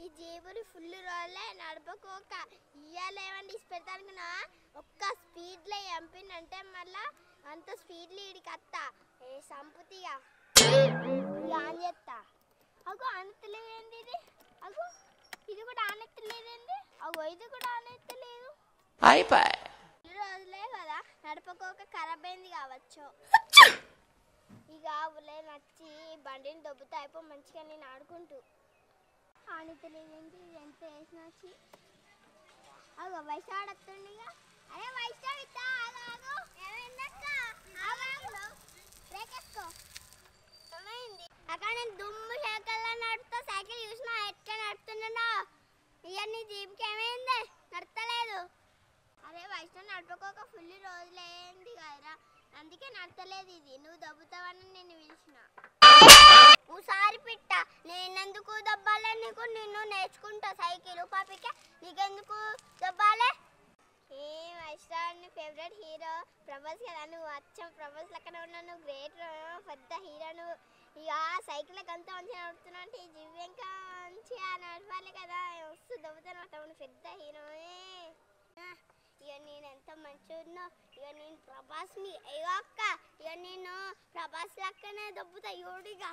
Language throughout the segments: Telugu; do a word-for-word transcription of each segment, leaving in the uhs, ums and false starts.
జీబుని ఫుల్ రోజులే నడపకోక ఇయ్యాల ఏమన్నా ఇసి పెడతానుకున్నా ఒక్క స్పీడ్లో ఎంపినంటే మళ్ళా అంత స్పీడ్లో ఇడికి అత్తా ఏ సంపుతిగా ఆన్ చేస్తా అగో ఆనెత్తలేదేంది ఇది అగో ఇది కూడా ఆనెత్తలేదేంది అగో ఇది కూడా ఆనెత్తలేదు అయిపోయి రోజులే కదా నడపకోక ఖరాబ్ అయింది కావచ్చు ఇక ఊళ్ళే నచ్చి బండిని దొబ్బుతా అయిపో మంచిగా నేను ఆడుకుంటూ ఆనెత్తలేదేంటి ఇది ఎంత వేసిన వచ్చి అగో వైశాడు వస్తుండే ఇక అరే వైశాడు ఇస్తా ఆగో ఆగో ఏమైందక్క బ్రేకేసుకో ఏమైంది అక్కడ నేను దుమ్ము సైకిల్లో నడుపుతా సైకిల్ చూసినా ఎట్లా నడుపుతున్నా ఇక నీ జీప్కి ఏమైంది నడతలేదు అరే వైష్ణవ్ నడపకోక ఫుల్ రోజులేంది కదరా అందుకే నడతలేదు ఇది నువ్వు దబ్బుతావని నేను పిలిచిన ఊసారి పిట్ట నేనెందుకు దబ్బాలే నీకు నిన్ను నేర్చుకుంటా సైకిల్ పాపిక నీకెందుకు దబ్బాలే ఏ వైష్ణవ్ నీ ఫేవరెట్ హీరో ప్రభాస్ కదా నువ్వు అచ్చం ప్రభాస్ లెక్కన ఉన్నావు నువ్వు గ్రేట్ పెద్ద హీరో నువ్వు ఇక సైకిల్కి అంతా మంచిగా నడుపుతున్నా అంటే ఈ జివ్ ఇంకా మంచిగా నడపాలి కదా వస్తూ దబ్బుతాను తమ్ముడు పెద్ద హీరోయే ఇక నేను ఎంత మంచిగా ఉన్నా ఇక నేను ప్రభాస్ని అయ్యో అక్క ఇక నేను ప్రభాస్ లెక్కనే దబ్బుతా యోడిగా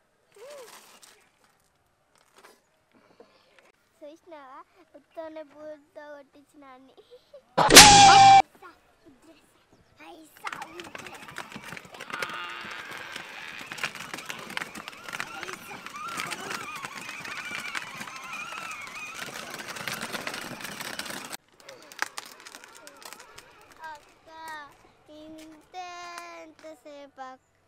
చూసినావా ఉత్తనే పూలతో కొట్టించిన అన్ని అక్క ఇంతే ఎంతసేపు అక్క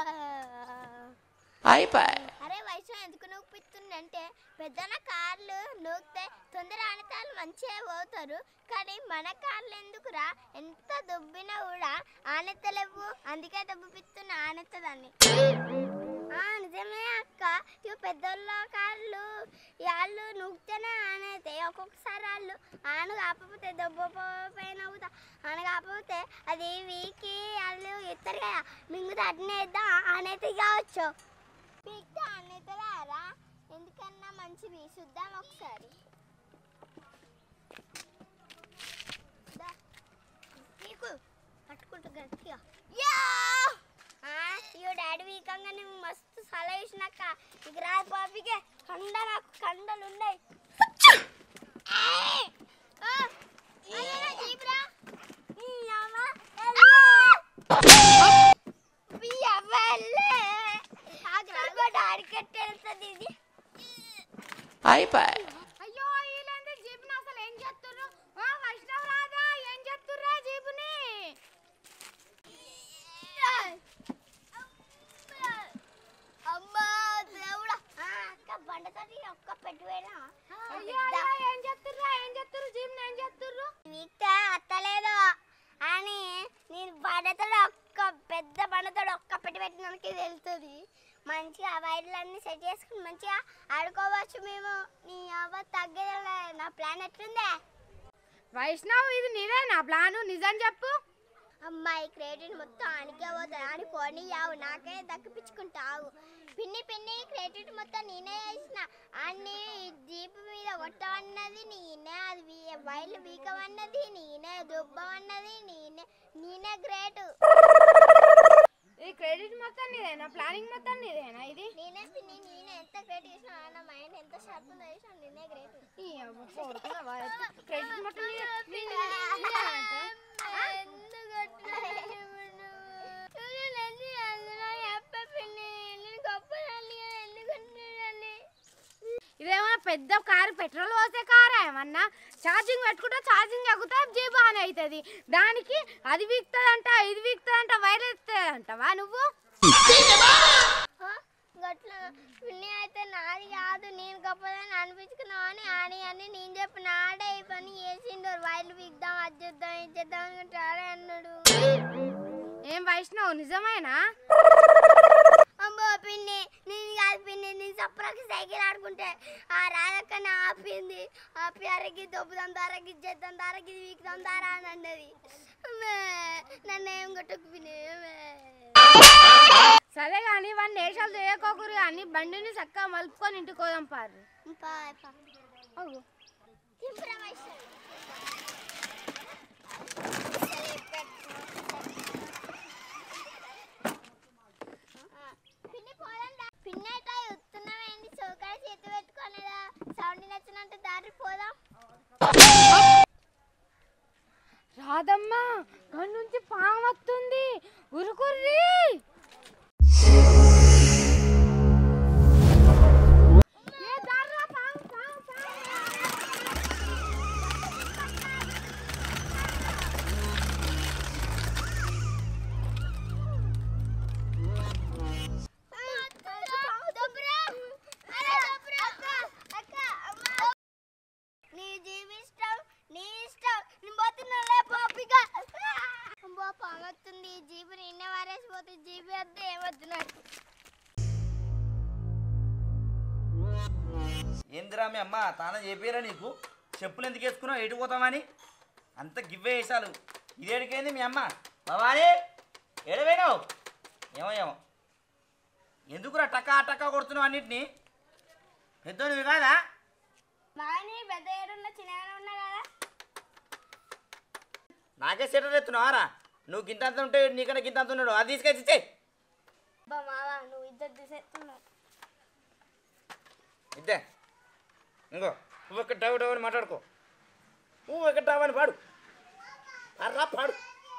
అయిపోయి అరే వయసు ఎందుకు నొప్పిస్తుందంటే పెద్దన కార్లు నూకితే తొందర ఆనతాలు మంచిగా పోతారు కానీ మన కార్లు ఎందుకురా ఎంత దుబ్బినా కూడా ఆనెత్తలేవు అందుకే దెబ్బపిస్తున్నా ఆనెత్తదాన్ని నిజమే అక్క ఇవి పెద్దోళ్ళ కార్లు వాళ్ళు నూకితేనే ఆనవుతాయి ఒక్కొక్కసారి వాళ్ళు ఆన కాకపోతే దెబ్బ పైన అవుతా ఆన కాకపోతే అది వీకి వాళ్ళు ఎత్తారు కదా మింగుతా అట్నే వేద్దాం ఆనైతే కావచ్చు పీక్తే ఆనైతుందారా ఎందుకన్నా మంచిది చూద్దాం ఒకసారి పీకు పట్టుకుంటా గట్టిగా ఇయో డాడీ వీకంగా నువ్వు మస్తు సలహా ఇచ్చినాక ఇక రాదు పాపికే కండ నాకు కండలు ఉన్నాయి అయిపోయి అయ్యో వీళ్ళంతా జీపుని అసలు ఏం చేస్తున్నారు ఓ వైష్ణవ్ రాదా ఏం చేస్తుర్రా జీపుని అమ్మా దేవుడా అక్క బండతోటి ఒక్క పెట్టువేనా ఏం చేస్తుర్రా ఏం చేస్తుర్రు జీపుని ఏం చేస్తుర్రు వీక్తే అత్తలేదు అని నేను బండతో ఒక్క పెద్ద బండతో ఒక్క పెట్టి పెట్టినానికి వెళ్తుంది మంచిగా వైర్లన్నీ సెట్ చేసుకుని మంచిగా ఆడుకోవచ్చు మేము నీ అవ్వ తగ్గలే నా ప్లాన్ ఎట్లుందే వైష్ణవ్ ఇది నీదే నా ప్లాను నిజం చెప్పు అమ్మాయి క్రెడిట్ మొత్తం ఆనికే పోతుంది అని కొని యావు నాకే దక్కిపించుకుంటావు పిన్ని పిన్ని క్రెడిట్ మొత్తం నేనే వేసిన అన్ని జీపు మీద కొట్టమన్నది నేనే అది వైర్లు వీకమన్నది నేనే దుబ్బమన్నది నేనే నేనే గ్రేట్ ఈ క్రెడిట్ మొత్తం నీదేనా ప్లానింగ్ మొత్తం నీదేనా ఇది నేనే పిన్ని నేనే ఎంత గ్రేట్ చేసినా నా మైండ్ ఎంత షార్ప్ ఉందో చేసినా నేనే గ్రేట్ క్రెడిట్ మొత్తం ఇదేమన్నా పెద్ద కారు పెట్రోల్ పోసే కారా ఏమన్నా ఛార్జింగ్ పెట్టుకుంటే ఛార్జింగ్ ఎగ్గుతా జీబు అని అవుతుంది దానికి అది వీక్తుందంట ఇది వీక్తుందంట వైర్ ఎత్తుందంటవా నువ్వు గట్ల పిన్ని అయితే నాది కాదు నేను గొప్పదని అనిపించుకున్నావు అని ఆని అని నేను చెప్పిన ఆడే ఈ పని చేసిండు వైర్లు వీక్దాం అది చేద్దాం ఇది చేద్దాం అనుకుంటే ఆడే అన్నాడు ఏం వైష్ణవ్ నిజమేనా అమ్మో పిన్ని నేను కాదు పిన్ని నేను సపరాకి సైకిల్ ఆడుకుంటే ఆ రాదక్కని ఆపింది ఆపి అరగి దొబ్బుదాం దారకి చేద్దాం దారకి వీక్దాం దారా అని అన్నది నన్ను ఏం కొట్టకు పిన్ని సరే కానీ వన్ దేశాలు చేయకోకూరు కానీ బండిని చక్కగా మలుపుకొని ఇంటికి పోదాం పారు. పిన్నట ఉత్తున్నామేంది చౌకాయ చేతి పెట్టుకోనేదా సౌండ్ నచ్చినంత దారి పోదాం. రాదమ్మా గన్ నుంచి పాము వస్తుంది ఉరుకుర్రి. ఏందిరా మీ అమ్మ తానం చెప్పారా నీకు? చెప్పులు ఎందుకు వేసుకున్నావు? ఎటు పోతామని అంత గివ్వే వేసాలు. ఇదేడికైంది మీ అమ్మ? బాబాని ఏడవేనావు? ఏమో ఏమో ఎందుకురా టకా టకా కొడుతున్నావు అన్నిటినీ? పెద్ద నువ్వు కాదా? పెద్ద ఏడున్నా చిన్న ఉన్నా కదా. నాకే సెటర్ ఎత్తున్నావారా? నువ్వు గింతంత ఉంటే నీకన్నా గింతంత ఉన్నాడు. అది తీసుకొచ్చి ఇచ్చే. మావా నువ్వు ఇద్దరు తీసేస్తున్నావు. ఇద్దే ఇంకో నువ్వు ఎక్కడ డౌ డౌ అని మాట్లాడుకో. నువ్వు ఎక్కడ డావని పాడు. అర్రా పాడు.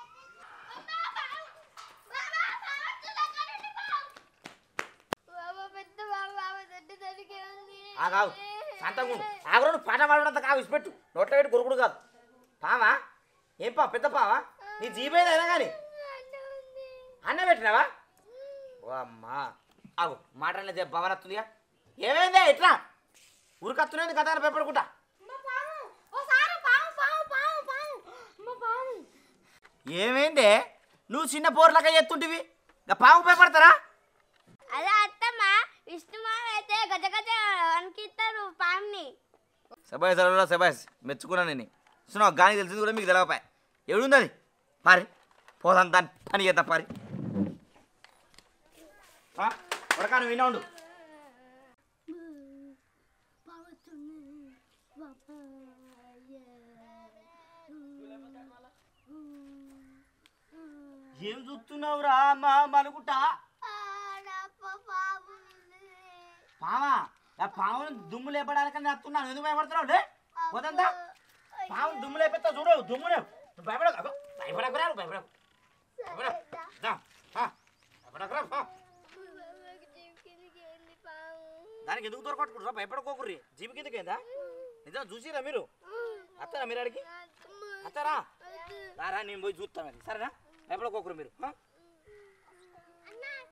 కావు శాంతంగా ఆగురు. నువ్వు పాట పాడడంతా కావు ఇచ్చిపెట్టు. నోట్లో పెట్టి గురుకుడు కాదు. పావా ఏం పా పెద్ద పావా? నీ జీబేది అయినా కానీ అన్న పెట్టినావా? ఓ అమ్మా ఆగు మాటలే భవన్ వస్తుందిగా. ఏమైందే ఇట్లా ఉరికత్తునేది కథ అని పెట్టుకుంటా. ఏమైందే నువ్వు చిన్న పోర్లక ఎత్తుంటివి ఇక పాము భయపడతారా? అదే అత్తమ్మ విష్ణుమామ అయితే గజ గజ వణికిస్తారు పాముని. సబాయ్ సరవరా సబాయ్ మెచ్చుకున్నా నేను. సున్నావు గాని తెలిసింది కూడా మీకు తెలవపాయి. ఎవడుంది అది పారి పోదాం దాన్ని పని చేద్దాం పారి. ఉడకా నువ్వు విన్నా ఉండు. ఏం చూస్తున్నావురా మా మనుకుంటా? పావా ఆ పావును దుమ్ము లేపడానికని వస్తున్నాను. ఎందుకు భయపడుతున్నావు? లే పోదంతా పావు దుమ్ము లేపెత్తా చూడు. దుమ్ము లేవు భయపడకు భయపడకురా భయపడకు భయపడకురా. దానికి ఎందుకు దొరకట్టుకుంటారా? భయపడుకోకుర్రి. జీవి కిందకేందా నిజం చూసిరా మీరు? అత్తరా మీరు అడిగి అత్తరా రారా నేను పోయి చూస్తామని. సరేనా? భయపడుకోకురు మీరు.